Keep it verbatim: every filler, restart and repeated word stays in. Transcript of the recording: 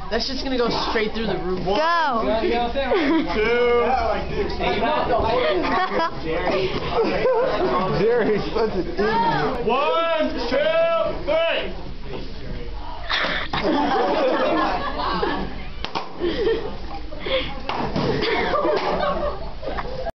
That's just gonna go straight through the roof. Go! Two. Jerry, such an idiot. One.